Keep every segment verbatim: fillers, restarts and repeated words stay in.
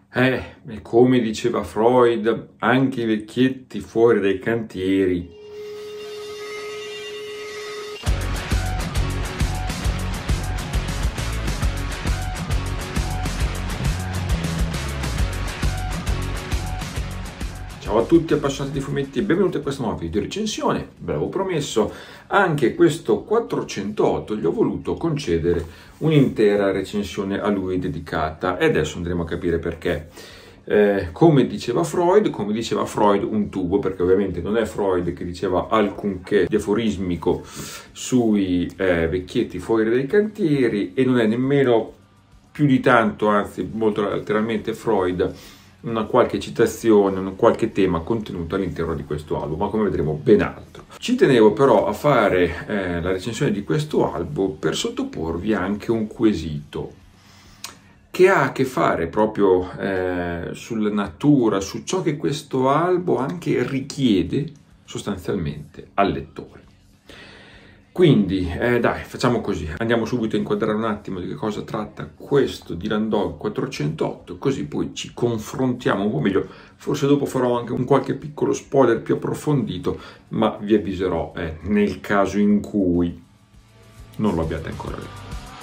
Eh, e come diceva Freud, anche i vecchietti fuori dai cantieri. Ciao a tutti appassionati di fumetti e benvenuti a questo nuovo video recensione. Ve l'avevo promesso, anche questo quattrocentootto gli ho voluto concedere un'intera recensione a lui dedicata e adesso andremo a capire perché. Eh, come diceva Freud, come diceva Freud un tubo, perché ovviamente non è Freud che diceva alcunché di aforismico sui eh, vecchietti fuori dai cantieri e non è nemmeno più di tanto, anzi molto letteralmente Freud, una qualche citazione, un qualche tema contenuto all'interno di questo album, ma come vedremo ben altro. Ci tenevo però a fare eh, la recensione di questo album per sottoporvi anche un quesito che ha a che fare proprio eh, sulla natura, su ciò che questo album anche richiede sostanzialmente al lettore. Quindi, eh, dai, facciamo così, andiamo subito a inquadrare un attimo di che cosa tratta questo Dylan Dog quattrocentootto, così poi ci confrontiamo un po' meglio, forse dopo farò anche un qualche piccolo spoiler più approfondito, ma vi avviserò eh, nel caso in cui non lo abbiate ancora letto.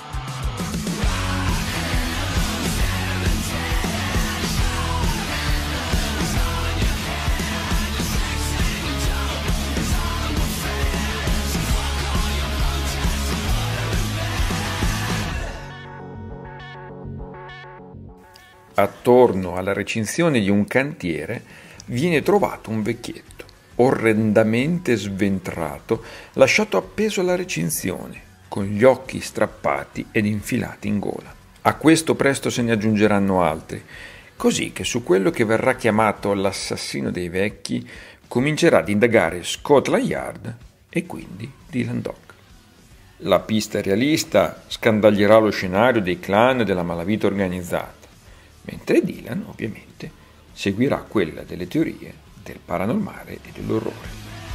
Attorno alla recinzione di un cantiere viene trovato un vecchietto, orrendamente sventrato, lasciato appeso alla recinzione, con gli occhi strappati ed infilati in gola. A questo presto se ne aggiungeranno altri, così che su quello che verrà chiamato l'assassino dei vecchi comincerà ad indagare Scotland Yard e quindi Dylan Dog. La pista realista scandaglierà lo scenario dei clan e della malavita organizzata, mentre Dylan, ovviamente, seguirà quella delle teorie del paranormale e dell'orrore.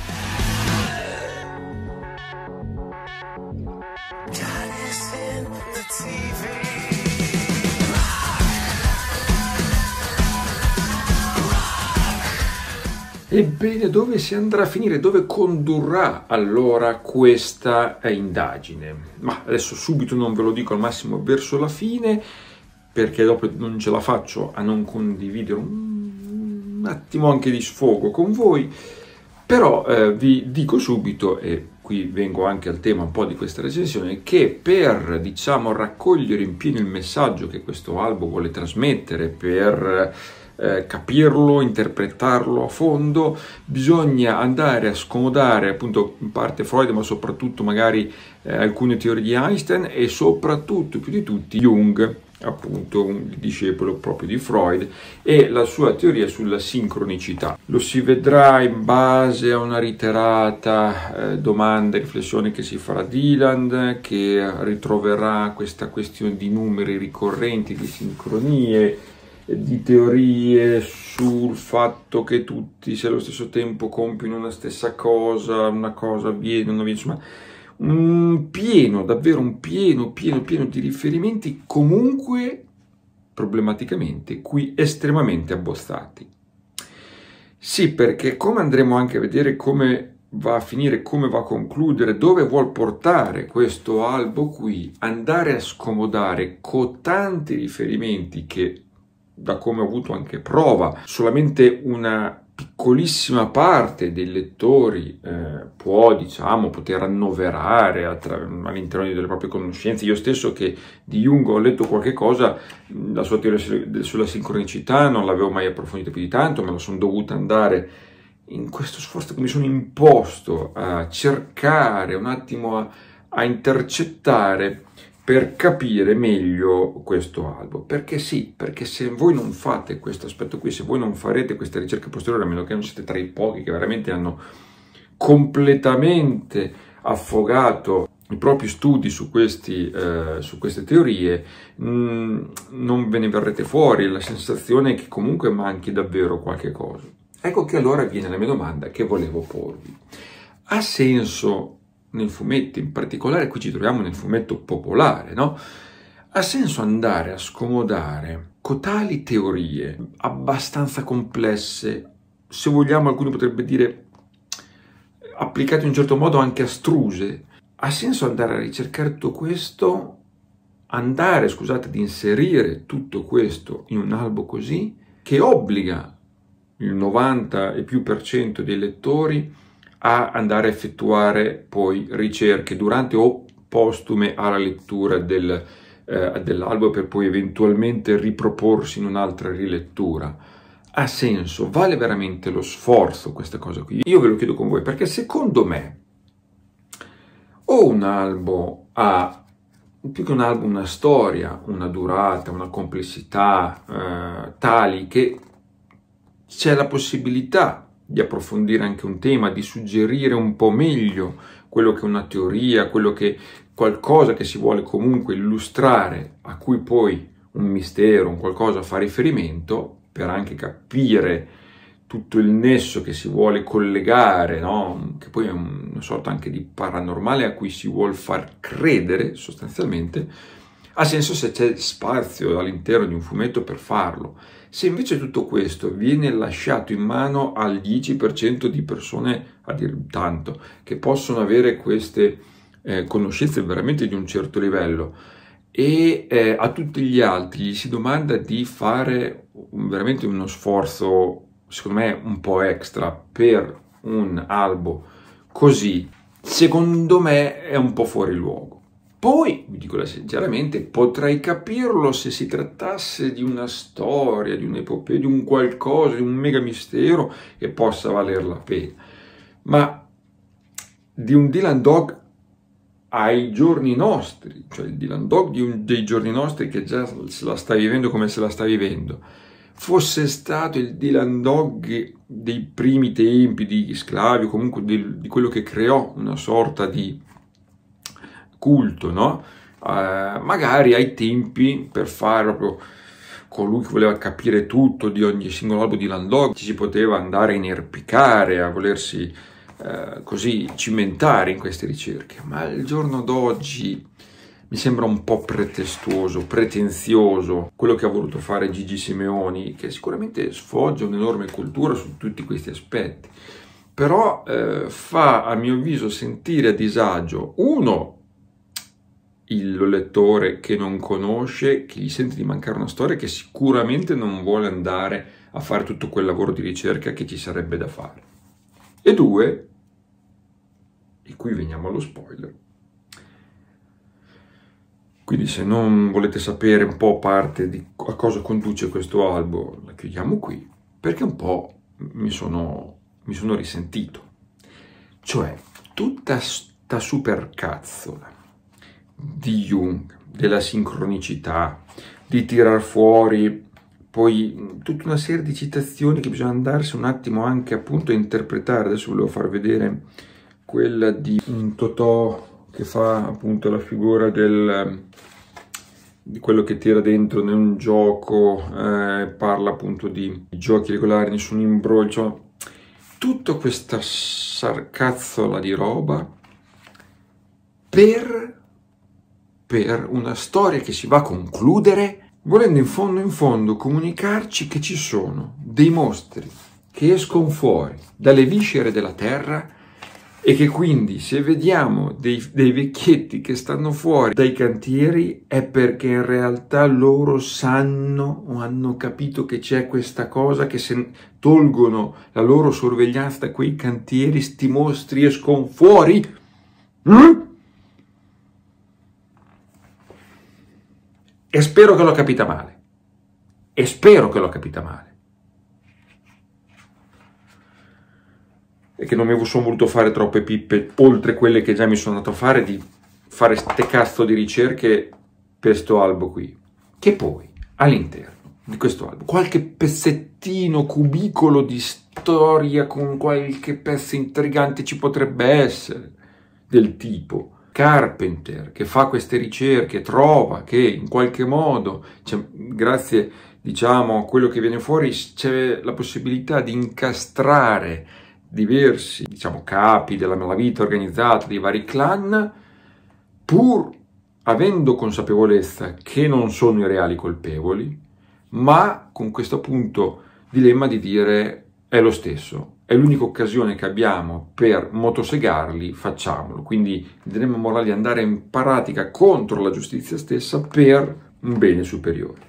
Ebbene, dove si andrà a finire? Dove condurrà allora questa indagine? Ma adesso subito non ve lo dico, al massimo verso la fine, perché dopo non ce la faccio a non condividere un attimo anche di sfogo con voi, però eh, vi dico subito, e qui vengo anche al tema un po' di questa recensione, che per, diciamo, raccogliere in pieno il messaggio che questo album vuole trasmettere, per eh, capirlo, interpretarlo a fondo, bisogna andare a scomodare appunto in parte Freud, ma soprattutto magari eh, alcune teorie di Einstein e soprattutto, più di tutti, Jung, appunto un discepolo proprio di Freud, e la sua teoria sulla sincronicità. Lo si vedrà in base a una reiterata eh, domanda e riflessione che si farà Dylan, che ritroverà questa questione di numeri ricorrenti, di sincronie, di teorie sul fatto che tutti se allo stesso tempo compiono una stessa cosa, una cosa avviene, non avviene, insomma un pieno, davvero un pieno, pieno, pieno di riferimenti, comunque problematicamente qui estremamente abbozzati. Sì, perché come andremo anche a vedere come va a finire, come va a concludere, dove vuol portare questo albo qui, andare a scomodare con tanti riferimenti che, da come ho avuto anche prova, solamente una piccolissima parte dei lettori eh, può, diciamo, poter annoverare all'interno delle proprie conoscenze. Io stesso, che di Jung ho letto qualche cosa, la sua teoria sulla sincronicità non l'avevo mai approfondita più di tanto, me la sono dovuta andare in questo sforzo che mi sono imposto a cercare un attimo a, a intercettare per capire meglio questo album. Perché sì, perché se voi non fate questo aspetto qui, se voi non farete queste ricerche posteriori, a meno che non siete tra i pochi che veramente hanno completamente affogato i propri studi su, questi, eh, su queste teorie, mh, non ve ne verrete fuori, la sensazione è che comunque manchi davvero qualche cosa. Ecco che allora viene la mia domanda che volevo porvi. Ha senso nel fumetto, in particolare qui ci troviamo nel fumetto popolare, no? Ha senso andare a scomodare tali teorie abbastanza complesse, se vogliamo alcuni potrebbe dire applicate in un certo modo anche astruse, ha senso andare a ricercare tutto questo, andare, scusate, ad inserire tutto questo in un albo così, che obbliga il novanta e più per cento dei lettori a andare a effettuare poi ricerche durante o postume alla lettura del, eh, dell'albo per poi eventualmente riproporsi in un'altra rilettura. Ha senso? Vale veramente lo sforzo questa cosa qui? Io ve lo chiedo con voi perché secondo me o un albo ha, più che un albo, una storia, una durata, una complessità eh, tali che c'è la possibilità di approfondire anche un tema, di suggerire un po' meglio quello che è una teoria, quello che qualcosa che si vuole comunque illustrare, a cui poi un mistero, un qualcosa fa riferimento, per anche capire tutto il nesso che si vuole collegare, no? Che poi è una sorta anche di paranormale a cui si vuole far credere sostanzialmente, ha senso se c'è spazio all'interno di un fumetto per farlo. Se invece tutto questo viene lasciato in mano al dieci per cento di persone, a dir tanto, che possono avere queste eh, conoscenze veramente di un certo livello, e eh, a tutti gli altri gli si domanda di fare un, veramente uno sforzo, secondo me, un po' extra per un albo così, secondo me è un po' fuori luogo. Poi, vi dico sinceramente, potrei capirlo se si trattasse di una storia, di un'epopea, di un qualcosa, di un mega mistero che possa valer la pena. Ma di un Dylan Dog ai giorni nostri, cioè il Dylan Dog di un, dei giorni nostri che già se la sta vivendo come se la sta vivendo, fosse stato il Dylan Dog dei primi tempi di Sclavi, o comunque di, di quello che creò una sorta di culto, no? Uh, magari ai tempi, per fare proprio colui che voleva capire tutto di ogni singolo albo di Dylan Dog, ci si poteva andare a inerpicare, a volersi uh, così cimentare in queste ricerche, ma al giorno d'oggi mi sembra un po' pretestuoso, pretenzioso quello che ha voluto fare Gigi Simeoni, che sicuramente sfoggia un'enorme cultura su tutti questi aspetti, però uh, fa a mio avviso sentire a disagio uno il lettore che non conosce, che gli sente di mancare una storia, che sicuramente non vuole andare a fare tutto quel lavoro di ricerca che ci sarebbe da fare. E due, e qui veniamo allo spoiler, quindi se non volete sapere un po' parte di a cosa conduce questo albo, la chiudiamo qui, perché un po' mi sono, mi sono risentito. Cioè, tutta sta supercazzola di Jung, della sincronicità, di tirar fuori poi tutta una serie di citazioni che bisogna andarsi un attimo anche appunto a interpretare. Adesso volevo far vedere quella di un Totò che fa appunto la figura del, di quello che tira dentro in un gioco, eh, parla appunto di giochi regolari, nessun imbroglio, cioè, tutta questa sarcazzola di roba per per una storia che si va a concludere, volendo in fondo in fondo comunicarci che ci sono dei mostri che escono fuori dalle viscere della terra e che quindi se vediamo dei, dei vecchietti che stanno fuori dai cantieri è perché in realtà loro sanno o hanno capito che c'è questa cosa, che se tolgono la loro sorveglianza da quei cantieri sti mostri escono fuori. Mm? E spero che l'ho capita male. E spero che l'ho capita male. E che non mi sono voluto fare troppe pippe, oltre quelle che già mi sono andato a fare, di fare ste cazzo di ricerche per sto albo qui. Che poi, all'interno di questo albo, qualche pezzettino cubicolo di storia con qualche pezzo intrigante ci potrebbe essere, del tipo Carpenter che fa queste ricerche, trova che in qualche modo, cioè, grazie diciamo a quello che viene fuori, c'è la possibilità di incastrare diversi diciamo capi della malavita organizzata dei vari clan, pur avendo consapevolezza che non sono i reali colpevoli, ma con questo appunto dilemma di dire è lo stesso, è l'unica occasione che abbiamo per motosegarli, facciamolo. Quindi il dilemma morale di andare in pratica contro la giustizia stessa per un bene superiore.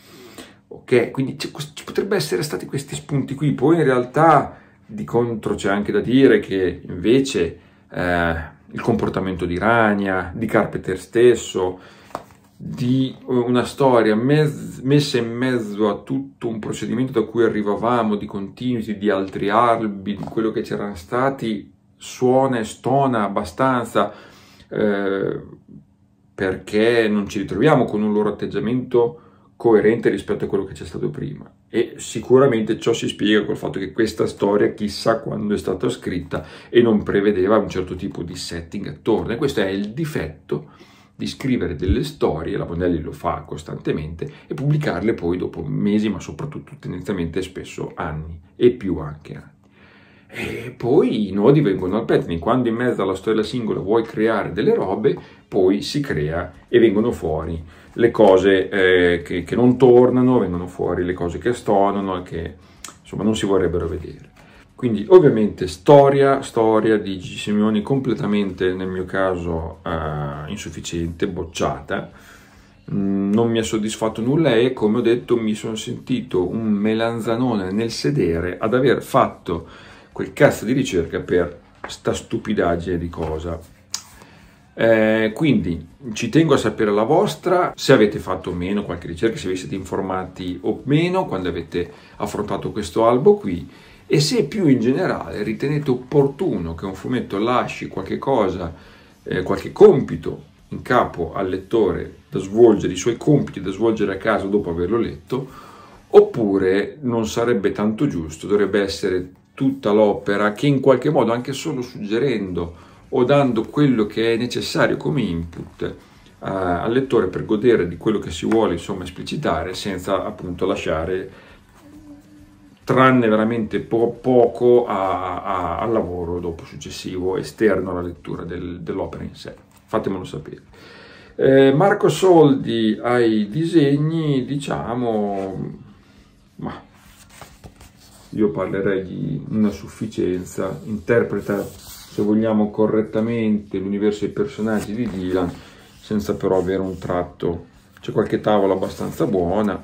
Ok, quindi ci potrebbero essere stati questi spunti qui. Poi in realtà di contro c'è anche da dire che invece eh, il comportamento di Rania, di Carpenter stesso, di una storia mezz- messa in mezzo a tutto un procedimento da cui arrivavamo, di continuity, di altri albi, di quello che c'erano stati, suona e stona abbastanza, eh, perché non ci ritroviamo con un loro atteggiamento coerente rispetto a quello che c'è stato prima. E sicuramente ciò si spiega col fatto che questa storia chissà quando è stata scritta e non prevedeva un certo tipo di setting attorno, e questo è il difetto di scrivere delle storie, la Bonelli lo fa costantemente, e pubblicarle poi dopo mesi, ma soprattutto tendenzialmente spesso anni, e più anche anni. E poi i nodi vengono al pettine. Quando in mezzo alla storia singola vuoi creare delle robe, poi si crea e vengono fuori le cose eh, che, che non tornano, vengono fuori le cose che stonano e che insomma non si vorrebbero vedere. Quindi ovviamente storia, storia di Gigi Simeoni completamente, nel mio caso, eh, insufficiente, bocciata. Mm, non mi ha soddisfatto nulla e, come ho detto, mi sono sentito un melanzanone nel sedere ad aver fatto quel cazzo di ricerca per sta stupidaggine di cosa. Eh, quindi ci tengo a sapere la vostra, se avete fatto o meno qualche ricerca, se vi siete informati o meno quando avete affrontato questo albo qui, e se più in generale ritenete opportuno che un fumetto lasci qualche cosa, eh, qualche compito in capo al lettore da svolgere, i suoi compiti da svolgere a casa dopo averlo letto, oppure non sarebbe tanto giusto, dovrebbe essere tutta l'opera che in qualche modo, anche solo suggerendo o dando quello che è necessario come input eh, al lettore per godere di quello che si vuole insomma esplicitare, senza appunto lasciare, tranne veramente po- poco a, a, al lavoro dopo successivo esterno alla lettura del, dell'opera in sé. Fatemelo sapere. Eh, Marco Soldi ai disegni, diciamo, ma io parlerei di una sufficienza, interpreta, se vogliamo, correttamente l'universo dei personaggi di Dylan, senza però avere un tratto. C'è qualche tavola abbastanza buona,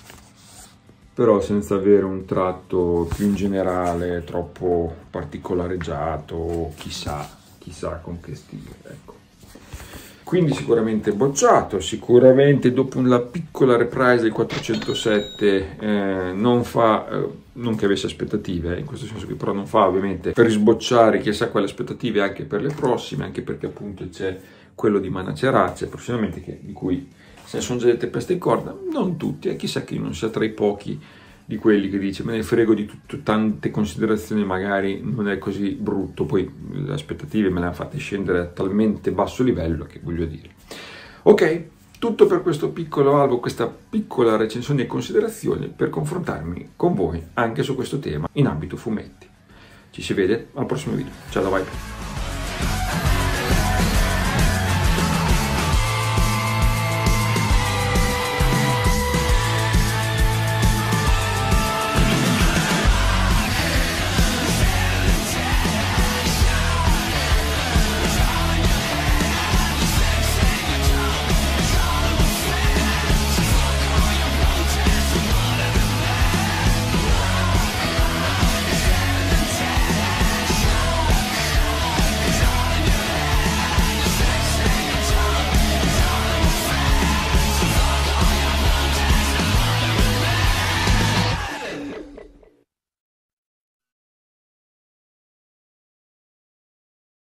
però senza avere un tratto più in generale troppo particolareggiato, chissà, chissà con che stile, ecco. Quindi sicuramente bocciato, sicuramente dopo la piccola reprise del quattrocentosette eh, non fa, eh, non che avesse aspettative, eh, in questo senso che però non fa ovviamente per risbocciare chissà quelle aspettative anche per le prossime, anche perché appunto c'è quello di Manacerazze prossimamente, che, di cui se ne sono già dette peste in corda, non tutti, e eh, chissà che io non sia tra i pochi di quelli che dice me ne frego di tutto, tante considerazioni, magari non è così brutto, poi le aspettative me le hanno fatte scendere a talmente basso livello che voglio dire. Ok, tutto per questo piccolo albo, questa piccola recensione e considerazioni per confrontarmi con voi anche su questo tema in ambito fumetti. Ci si vede al prossimo video, ciao da vai.